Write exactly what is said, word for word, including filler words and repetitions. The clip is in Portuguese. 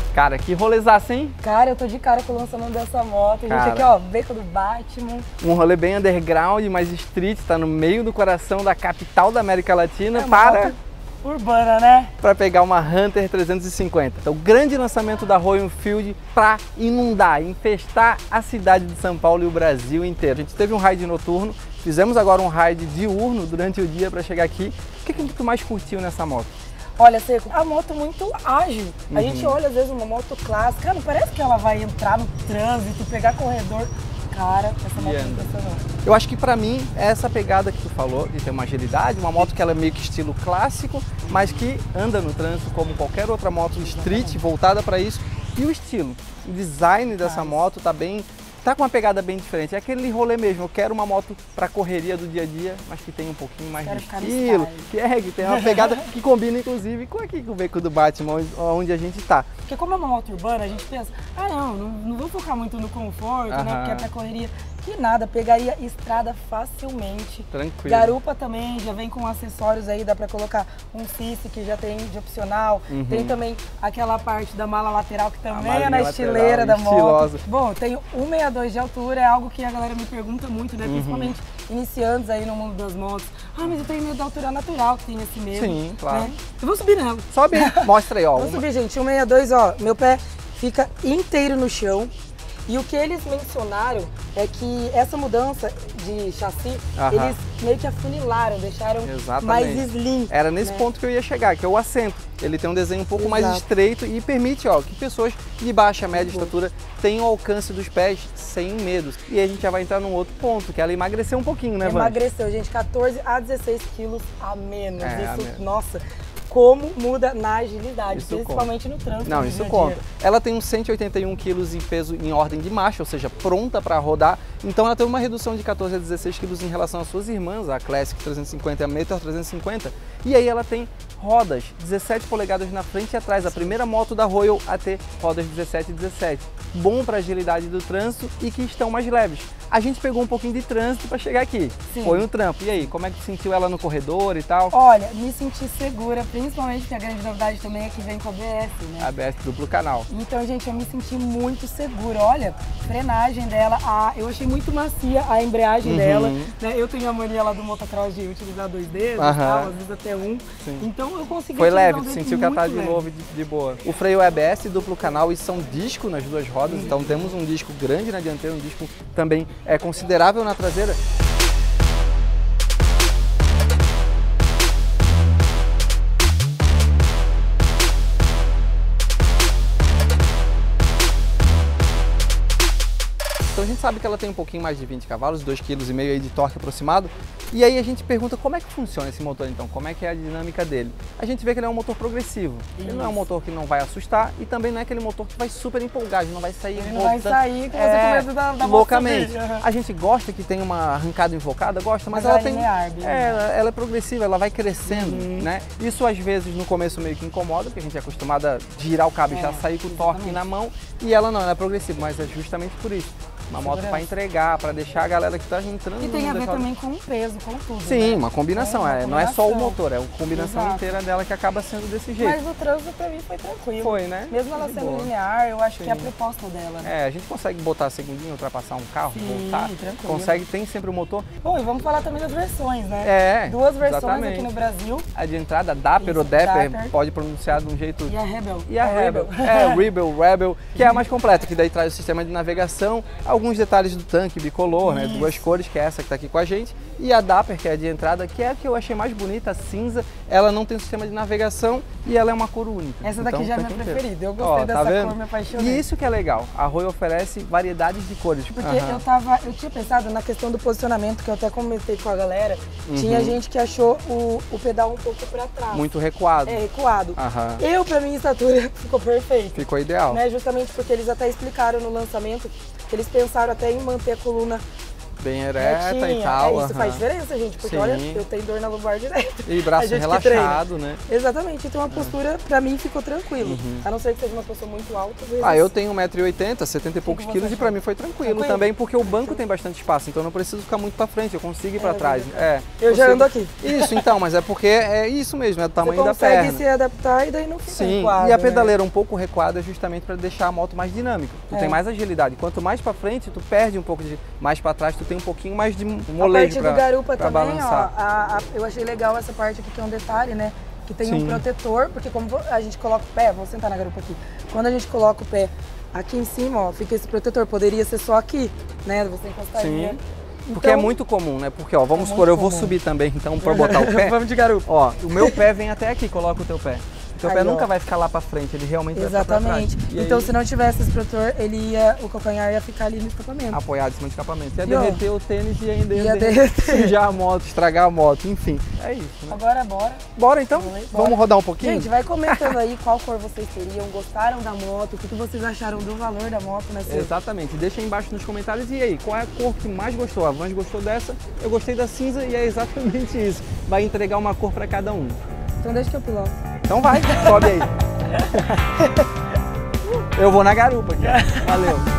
Cara, que rolezaço, hein? Cara, eu tô de cara com o lançamento dessa moto. A gente Cara. aqui, ó, beco do Batman. Um rolê bem underground, mais street, tá no meio do coração da capital da América Latina É para... moto urbana, né? Para pegar uma Hunter trezentos e cinquenta. Então, o grande lançamento da Royal Enfield para inundar, infestar a cidade de São Paulo e o Brasil inteiro. A gente teve um raid noturno, fizemos agora um raid diurno durante o dia para chegar aqui. O que, que tu mais curtiu nessa moto? Olha, Seco, a moto é muito ágil. Uhum. A gente olha às vezes uma moto clássica, cara, não parece que ela vai entrar no trânsito, pegar corredor. Cara, essa moto me impressionou. Eu acho que pra mim é essa pegada que tu falou, de ter uma agilidade, uma moto que ela é meio que estilo clássico, mas que anda no trânsito como qualquer outra moto street voltada para isso. E o estilo, o design dessa moto tá bem, tá com uma pegada bem diferente. É aquele rolê mesmo, eu quero uma moto pra correria do dia a dia, mas que tenha um pouquinho mais Quero de ficar no estilo, style. que é, que tem uma pegada que combina inclusive com aqui com o beco do Batman, onde, onde a gente tá. Porque como é uma moto urbana, a gente pensa, ah não, não, não vou focar muito no conforto, Aham. né? Porque é pra correria. Que nada, pegaria estrada facilmente. Tranquilo. Garupa também, já vem com acessórios aí, dá pra colocar um fisse que já tem de opcional. Uhum. Tem também aquela parte da mala lateral que também malinha é na lateral, estileira da moto. estilosa. Bom, tenho um vírgula sessenta e dois de altura, é algo que a galera me pergunta muito, né? Uhum. Principalmente iniciantes aí no mundo das motos. Ah, mas eu tenho medo da altura natural, que tem esse medo. Sim, claro. Né? Eu vou subir nela. Sobe, mostra aí, ó. Vou uma- subir, gente, um vírgula sessenta e dois, ó, meu pé fica inteiro no chão. E o que eles mencionaram é que essa mudança de chassi, Aham. eles meio que afunilaram, deixaram Exatamente. mais slim. Era nesse né? ponto que eu ia chegar, que é o assento. Ele tem um desenho um pouco mais Exato. estreito e permite, ó, que pessoas de baixa, média estatura tenham alcance dos pés sem medo. E aí a gente já vai entrar num outro ponto, que ela emagreceu um pouquinho, né, Vânia? Emagreceu, gente, quatorze a dezesseis quilos a menos. É, a Isso, menos. nossa, como muda na agilidade, Isso principalmente no trânsito. Não, do isso dia a conta. dia. Ela tem uns cento e oitenta e um quilos em peso em ordem de marcha, ou seja, pronta para rodar. Então ela tem uma redução de quatorze a dezesseis quilos em relação às suas irmãs, a Classic trezentos e cinquenta e a Meteor trezentos e cinquenta. E aí ela tem rodas dezessete polegadas na frente e atrás, a primeira moto da Royal a ter rodas dezessete e dezessete. Bom para agilidade do trânsito e que estão mais leves. A gente pegou um pouquinho de trânsito para chegar aqui. Sim. Foi um trampo. E aí, como é que sentiu ela no corredor e tal? Olha, me senti segura, principalmente que a grande novidade também é que vem com a A B S, né? A B S duplo canal. Então, gente, eu me senti muito segura. Olha, frenagem dela, a, eu achei muito macia a embreagem Uhum. dela. Né? Eu tenho a mania lá do motocross de utilizar dois dedos, Aham. tal, às vezes até um. Sim. Então eu consegui Foi utilizar leve, um tu dedo sentiu que ela tá muito de leve. novo de, de boa. O freio é A B S duplo canal e são disco nas duas rodas, então temos um disco grande na dianteira, um disco também é considerável na traseira. Então a gente sabe que ela tem um pouquinho mais de vinte cavalos, dois vírgula cinco quilos aí de torque aproximado. E aí a gente pergunta como é que funciona esse motor então, como é que é a dinâmica dele. A gente vê que ele é um motor progressivo. Ele não é um motor que não vai assustar e também não é aquele motor que vai super empolgar, ele não vai sair Ele não vai voltando, sair com você é, com medo da, da moto loucamente. subir. Aham. A gente gosta que tem uma arrancada invocada, gosta, mas, Mas ela ela é tem linear, bem é, ela, ela é progressiva, ela vai crescendo, Uhum. né? Isso às vezes no começo meio que incomoda, porque a gente é acostumado a girar o cabo e É, já sair com o torque exatamente. na mão, e ela não, ela é progressiva, mas é justamente por isso. Uma moto Segurança. para entregar, para deixar a galera que está entrando E tem no a ver pessoal- também com o peso, com tudo. Sim, né? uma combinação, É, uma é, não é só o combinação. motor, é a combinação Exato. inteira dela que acaba sendo desse jeito. Mas o trânsito pra mim foi tranquilo. Foi, né? Mesmo ela De sendo boa. linear, eu acho que é a Sim. proposta dela, né? É, a gente consegue botar a segundinha, ultrapassar um carro, Sim, voltar, tranquilo. consegue, tem sempre o motor. Bom, e vamos falar também das versões, né? É, Duas versões exatamente. aqui no Brasil. A de entrada, Dapper Isso, ou Dapper, Dapper. pode pronunciar de um jeito... E a Rebel. E a Rebel. É, Rebel, Rebel, que é a mais completa, que daí traz o sistema de navegação, alguns detalhes do tanque bicolor, né? Duas cores, que é essa que está aqui com a gente. E a Dapper, que é a de entrada, que é a que eu achei mais bonita, a cinza. Ela não tem sistema de navegação e ela é uma cor única. Essa daqui Então, já é tá minha aqui inteiro. preferida. Eu gostei Ó, dessa tá vendo? cor, me apaixonei. E isso que é legal, a Royal oferece variedades de cores. Porque Aham. eu tava, eu tinha pensado na questão do posicionamento, que eu até comentei com a galera. Uhum. Tinha gente que achou o, o pedal um pouco pra trás. Muito recuado. É, recuado. Aham. Eu, pra minha estatura, ficou perfeito. Ficou ideal. Né? Justamente porque eles até explicaram no lançamento que eles pensaram até em manter a coluna bem ereta retinha. e tal. É, isso faz diferença, gente, porque Sim. olha, eu tenho dor na lombar direto. E braço relaxado, né? Exatamente, então a postura pra mim ficou tranquilo. Uhum. A não ser que seja uma pessoa muito alta. Às vezes... Ah, eu tenho um metro e oitenta, setenta e poucos que você quilos e achou? pra mim foi tranquilo, Tranquilo? também, porque o banco tem bastante espaço, então eu não preciso ficar muito pra frente, eu consigo ir pra É, trás. verdade. É, Eu já consigo- ando aqui. Isso, então, mas é porque é isso mesmo, é o tamanho Você da consegue perna. se adaptar e daí não fica Sim, recuado, e a né? pedaleira um pouco recuada é justamente para deixar a moto mais dinâmica. Tu É. tem mais agilidade. Quanto mais para frente, tu perde um pouco de... Mais para trás, tu tem um pouquinho mais de A molejo parte pra, do garupa pra também, balançar. ó, a- a- eu achei legal essa parte aqui que é um detalhe, né? Que tem um Sim. protetor, porque como vo- a gente coloca o pé, vou sentar na garupa aqui. Quando a gente coloca o pé aqui em cima, ó, fica esse protetor. Poderia ser só aqui, né? Você encostaria. Sim. Porque é Então- muito comum, né? Porque, ó, vamos É supor, muito eu vou comum. subir também, então, para botar o pé. Vamos de garupa. Ó, o meu pé vem até aqui, coloca o teu pé. O teu Aí, pé ó. nunca vai ficar lá para frente, ele realmente vai ficar pra Exatamente. trás. E Então, aí, se não tivesse esse protetor, ele ia, o calcanhar ia ficar ali no escapamento. apoiado em cima de escapamento. Ia E, ó, derreter o tênis e ainda ia der- derreter. sujar a moto, estragar a moto, enfim. É isso, né? Agora, bora. Bora então? Bora. Vamos rodar um pouquinho? Gente, vai comentando aí qual cor vocês teriam, gostaram da moto, o que que vocês acharam do valor da moto, né, Cê? Exatamente, deixa aí embaixo nos comentários e aí, qual é a cor que mais gostou? A Vans gostou dessa, eu gostei da cinza e é exatamente isso. Vai entregar uma cor para cada um. Então deixa que eu piloto. Então vai, sobe aí. Eu vou na garupa aqui. Valeu.